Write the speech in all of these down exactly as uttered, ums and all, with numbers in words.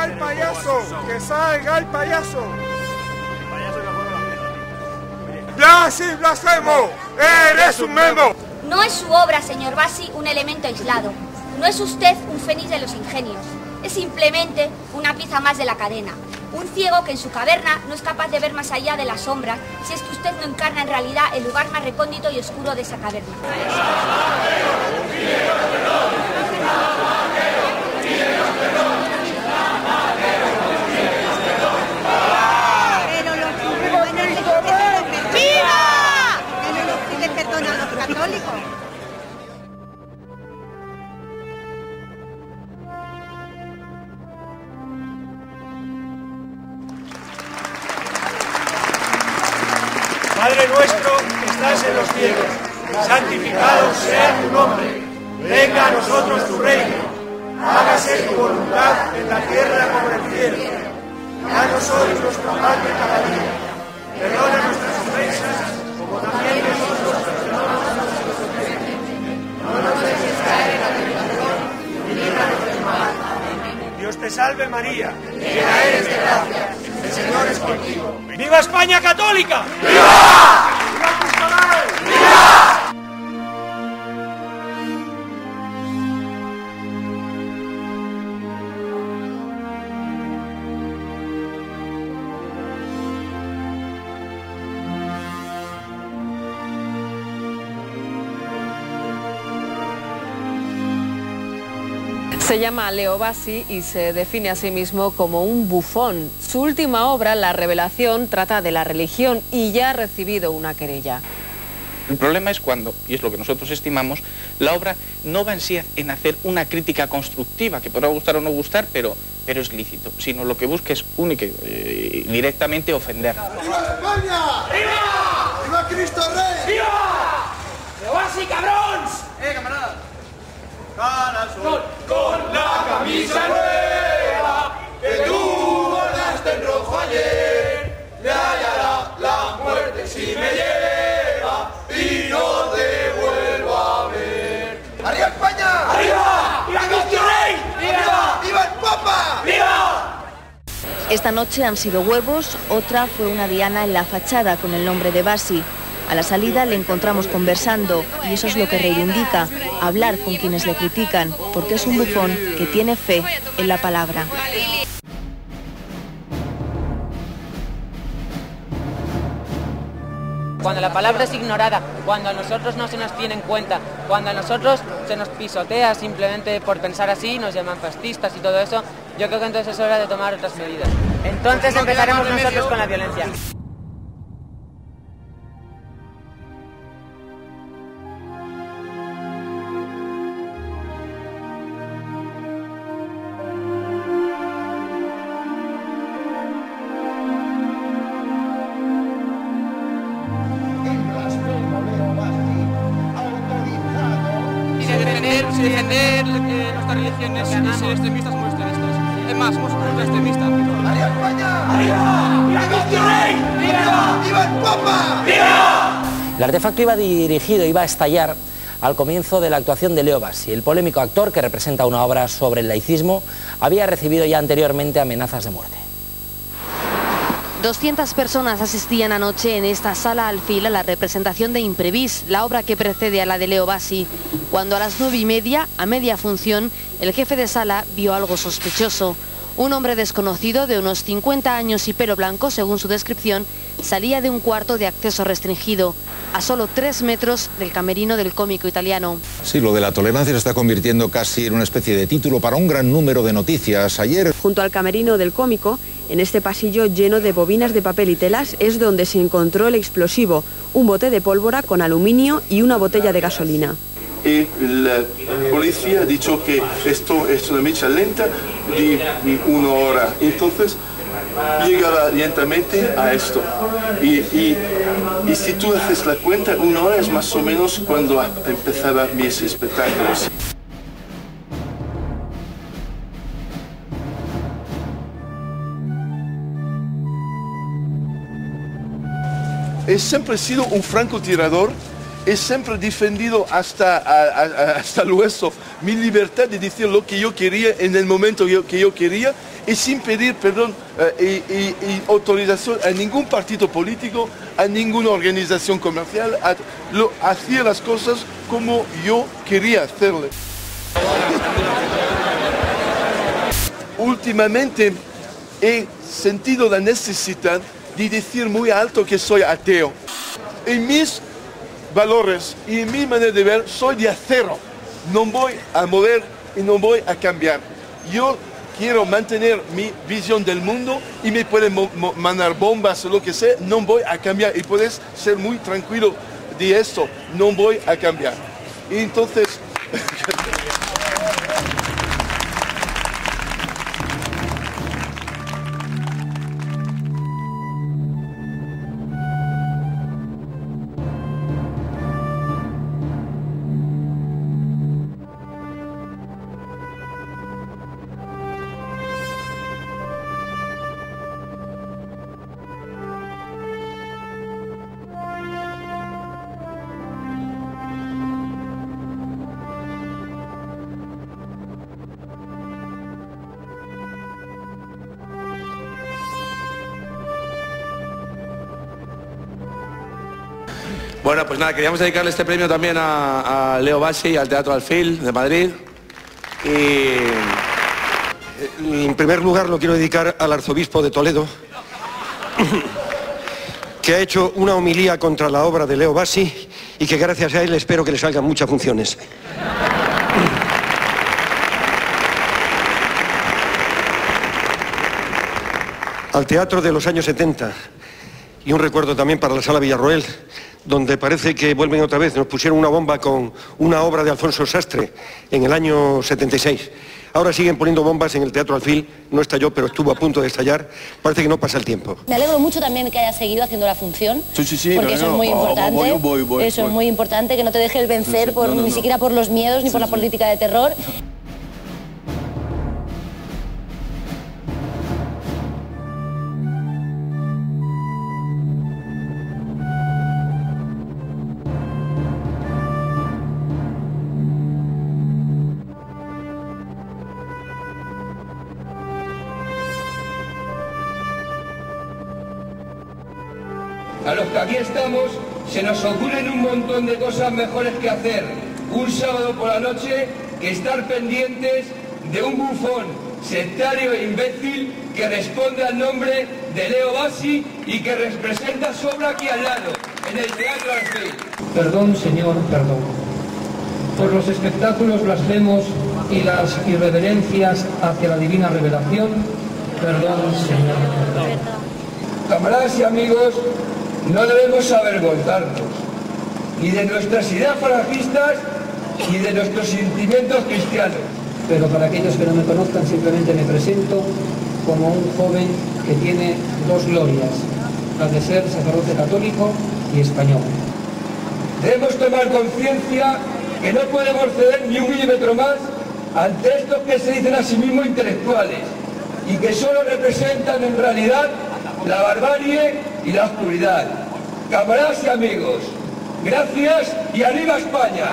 salga el payaso! ¡Que salga el payaso! ¡Blas y blasfemo! ¡Eres un memo! No es su obra, señor Bassi, un elemento aislado. No es usted un fénix de los ingenios. Es simplemente una pieza más de la cadena. Un ciego que en su caverna no es capaz de ver más allá de las sombras si es que usted no encarna en realidad el lugar más recóndito y oscuro de esa caverna. Pero los jóvenes... ¡Viva! Que no nos pide perdón a los católicos. Padre nuestro que estás en los cielos, santificado sea tu nombre. Venga a nosotros tu reino. Hágase tu voluntad en la tierra como en el cielo. Danos hoy nuestro pan de cada día. Perdona nuestras ofensas, como también nosotros perdonamos a nuestros ofensores. No nos dejes caer en la tentación y líbranos del mal. Amén. Dios te salve María, llena eres de gracia. El Señor es contigo. ¡Viva España católica! ¡Viva! ¡Viva Cristo Rey! ¡Viva! Se llama Leo Bassi y se define a sí mismo como un bufón. Su última obra, La Revelación, trata de la religión y ya ha recibido una querella. El problema es cuando, y es lo que nosotros estimamos, la obra no va en sí en hacer una crítica constructiva, que podrá gustar o no gustar, pero, pero es lícito, sino lo que busca es única y eh, directamente ofender. ¡Viva España! ¡Viva! ¡Viva Cristo Rey! ¡Viva! ¡Leo Bassi, cabrón! ¡Eh, camarada! Con, con la camisa nueva que tú bordaste en rojo ayer, le hallará la muerte si me lleva y no te vuelvo a ver. ¡Arriba España! ¡Arriba! ¡Viva Cristo Rey! ¡Viva! ¡Viva el Papa! ¡Viva! Esta noche han sido huevos, otra fue una diana en la fachada con el nombre de Bassi. A la salida le encontramos conversando y eso es lo que reivindica, hablar con quienes le critican, porque es un bufón que tiene fe en la palabra. Cuando la palabra es ignorada, cuando a nosotros no se nos tiene en cuenta, cuando a nosotros se nos pisotea simplemente por pensar así, nos llaman fascistas y todo eso, yo creo que entonces es hora de tomar otras medidas. Entonces empezaremos nosotros con la violencia. defender eh, nuestras religiones y ser extremistas como extremistas. Es más, somos unos extremistas. ¡Arriba España! ¡Arriba! ¡Viva Cristo Rey! ¡Viva! ¡Viva el Papa! ¡Viva! El artefacto iba dirigido, iba a estallar al comienzo de la actuación de Leo Bassi. El polémico actor, que representa una obra sobre el laicismo, había recibido ya anteriormente amenazas de muerte. doscientas personas asistían anoche en esta sala alfil a la representación de Imprevis, la obra que precede a la de Leo Bassi, cuando a las nueve y media, a media función, el jefe de sala vio algo sospechoso. Un hombre desconocido de unos cincuenta años y pelo blanco, según su descripción, salía de un cuarto de acceso restringido, a solo tres metros del camerino del cómico italiano. Sí, lo de la tolerancia se está convirtiendo casi en una especie de título para un gran número de noticias. Ayer... Junto al camerino del cómico, en este pasillo lleno de bobinas de papel y telas, es donde se encontró el explosivo, un bote de pólvora con aluminio y una botella de gasolina. Y la policía ha dicho que esto es una mecha lenta de una hora. Entonces llega lentamente a esto. Y, y, y si tú haces la cuenta, una hora es más o menos cuando empezaba mis espectáculos. He siempre sido un francotirador. He siempre defendido hasta, a, a, hasta el hueso mi libertad de decir lo que yo quería en el momento que yo, que yo quería, y sin pedir perdón eh, y, y, y autorización a ningún partido político, a ninguna organización comercial, a, lo, hacía las cosas como yo quería hacerle. Últimamente he sentido la necesidad de decir muy alto que soy ateo. En mis valores y en mi manera de ver soy de acero. No voy a mover y no voy a cambiar. Yo quiero mantener mi visión del mundo y me pueden mandar bombas o lo que sea, no voy a cambiar. Y puedes ser muy tranquilo de esto, no voy a cambiar. Y entonces... Bueno, pues nada, queríamos dedicarle este premio también a, a Leo Bassi y al Teatro Alfil de Madrid. Y en primer lugar lo quiero dedicar al arzobispo de Toledo, que ha hecho una homilía contra la obra de Leo Bassi y que gracias a él espero que le salgan muchas funciones. Al teatro de los años setenta, y un recuerdo también para la Sala Villarroel, donde parece que vuelven otra vez, nos pusieron una bomba con una obra de Alfonso Sastre en el año setenta y seis. Ahora siguen poniendo bombas en el Teatro Alfil, no estalló, pero estuvo a punto de estallar. Parece que no pasa el tiempo. Me alegro mucho también que hayas seguido haciendo la función, sí, sí, sí, porque no, eso no, es muy oh, importante, voy, voy, voy, eso voy. es muy importante, que no te dejes vencer Sí, sí, por, no, no, ni no. siquiera por los miedos ni Sí, por la sí. política de terror. A los que aquí estamos se nos ocurren un montón de cosas mejores que hacer un sábado por la noche que estar pendientes de un bufón sectario e imbécil que responde al nombre de Leo Bassi y que representa su obra aquí al lado, en el Teatro Alfil. Perdón, señor, perdón. Por los espectáculos blasfemos y las irreverencias hacia la divina revelación, perdón, señor, perdón. Camaradas y amigos, no debemos avergonzarnos ni de nuestras ideas falangistas ni de nuestros sentimientos cristianos. Pero para aquellos que no me conozcan, simplemente me presento como un joven que tiene dos glorias, la de ser sacerdote católico y español. Debemos tomar conciencia que no podemos ceder ni un milímetro más ante estos que se dicen a sí mismos intelectuales y que solo representan en realidad la barbarie y la oscuridad. Camaradas y amigos, gracias y arriba España.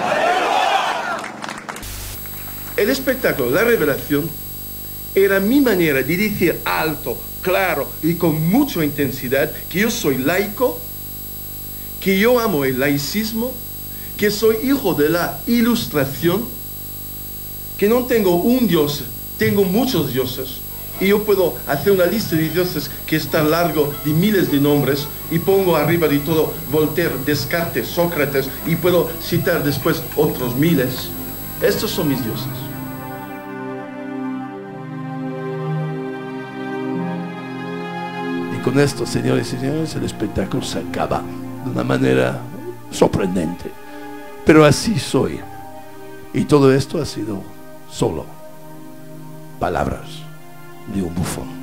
El espectáculo La Revelación era mi manera de decir alto, claro y con mucha intensidad que yo soy laico, que yo amo el laicismo, que soy hijo de la Ilustración, que no tengo un dios, tengo muchos dioses. Y yo puedo hacer una lista de dioses que está largo de miles de nombres y pongo arriba de todo Voltaire, Descartes, Sócrates y puedo citar después otros miles. Estos son mis dioses. Y con esto, señores y señores, el espectáculo se acaba de una manera sorprendente. Pero así soy. Y todo esto ha sido solo palabras de un bufón.